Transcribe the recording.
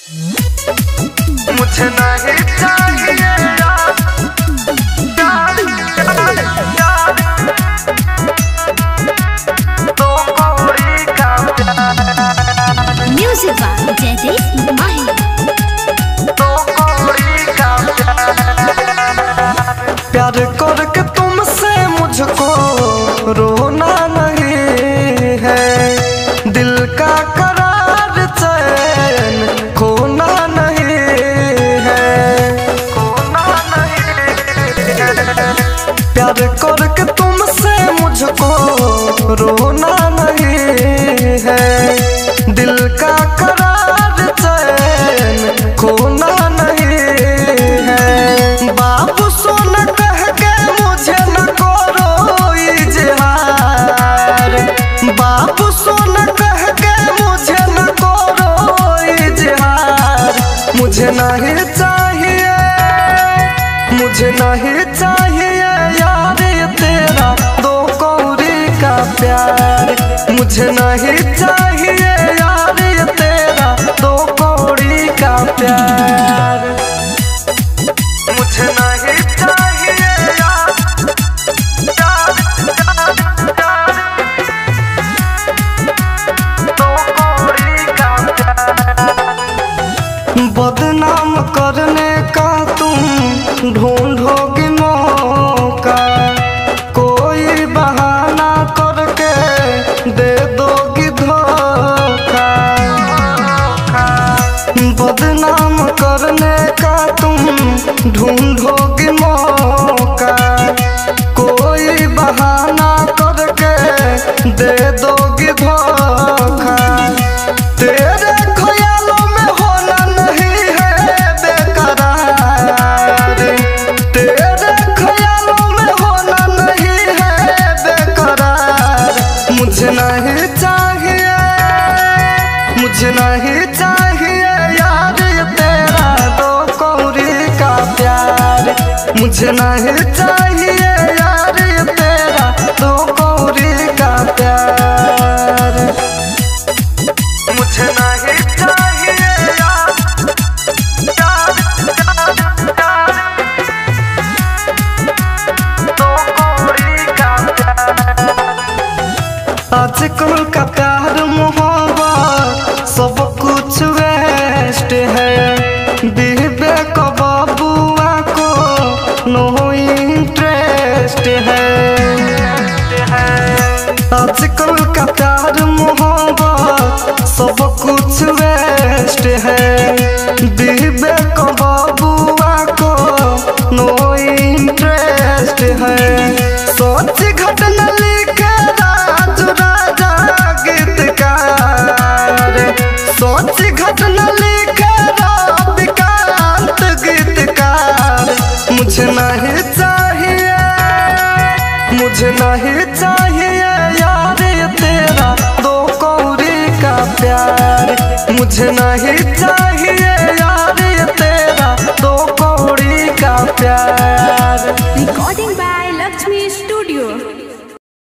मुझे नहीं चाहिए यार, तो कोई का प्यार। म्यूजिक बाय जयदीप माही। तो कोई का प्यार करके तुमसे मुझको रोना नहीं है, दिल का करार चैन खोना नहीं है, खोना नहीं है। प्यार करके तुमसे मुझको रोना नहीं है, दिल का करार चैन खोना नहीं है। बाबू सोन कह के मुझे न करो इजहार, बाबू सोन कह के मुझे न करो इजहार। मुझे नहीं चाहिए, मुझे नहीं चाहिए यार तेरा दो कौड़ी का प्यार। मुझे नहीं चाहिए यार तेरा दो कौड़ी का प्यार। मुझे नहीं चाहिए यार, दो कौड़ी का प्यार। बदनाम करने का तुम ढूंढोगी मौका, कोई बहाना करके दे दोगी धोखा। बदनाम करने का तुम ढूंढोगी मौका, कोई बहाना करके दे दोगी धोखा। तेरे ख्यालों में होना नहीं है बेकरार, तेरे ख्यालों में होना नहीं है बेकरार। मुझे नहीं चाहिए, मुझे नहीं चाहिए यार तेरा दो कौड़ी का प्यार। मुझे नहीं चाहिए यार तेरा दो कौड़ी का प्यार। मुझे नहीं चाहिए यार, दो कौड़ी का प्यार। आजकल का प्यार मोहब्बत सब कुछ वेस्ट है, विवेक बबुआ को नो इंटरेस्ट है। आजकल का प्यार मोहब्बत सब कुछ वेस्ट है, विवेक बबुआ को नो इंटरेस्ट है। सोच घटना लिखे राजू राजा गीतकार, सोच घटना लिखे रविकांत गीतकार। मुझे नहीं चाहिए, मुझे नहीं चाहिए यार तेरा दो कौड़ी का प्यार। मुझे नहीं चाहिए यार तेरा दो कौड़ी का प्यार। रिकॉर्डिंग